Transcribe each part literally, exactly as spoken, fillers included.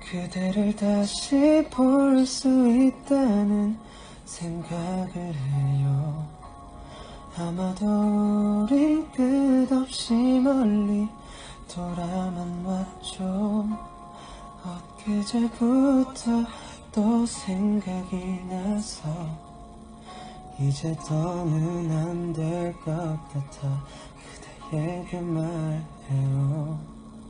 그대를 다시 볼 수 있다는 생각을 해요. 아마도 우린 끝없이 멀리 돌아만 왔죠. 엊그제부터 또 생각이 나서 이제 더는 안 될 것 같아 그대에게 말해요.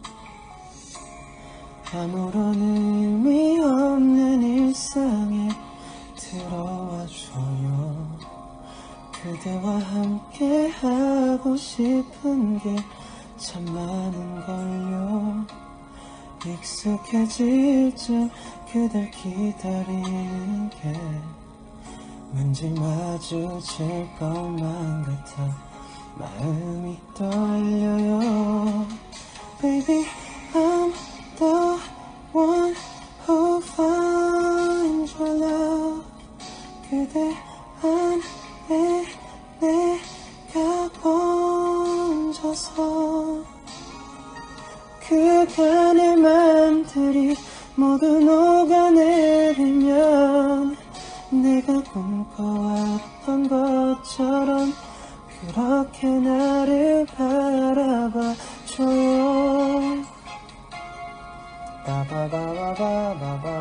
아무런 의미 없는 일상에 들어와줘요. 그대와 함께 하고 싶은 게 참 많은걸요. 익숙해질 쯤 그댈 기다리는 게 왠지 마주칠 것만 같아 마음이 떨려요. Baby, I'm the one who finds your love. 그대 안에 내가 번져서 그간의 맘들이 모두 녹아내리면 내가 꿈꿔왔던 것처럼 그렇게 나를 바라봐줘요. 바바바바바바바